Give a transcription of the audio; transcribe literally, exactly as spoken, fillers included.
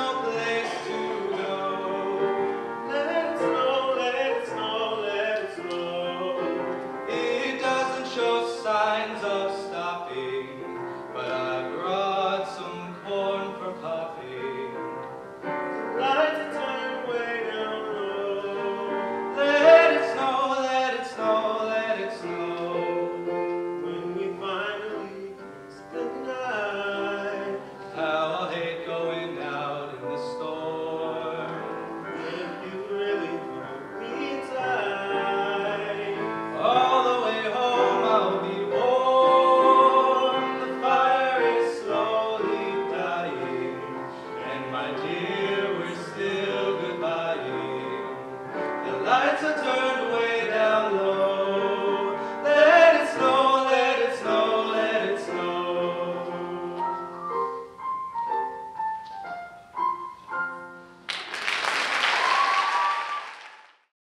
no place to go. Let it snow, let it snow, let it snow. It doesn't show signs of stopping, but I brought some corn for popping. The lights are turned way down low. Let it snow, let it snow, let it snow. When we finally spend the night, how I'll hate going out in the storm. If you really hold me tight, all the way home I'll be warm. The fire is slowly dying, and my dear, we're still goodbying. The lights are turned away.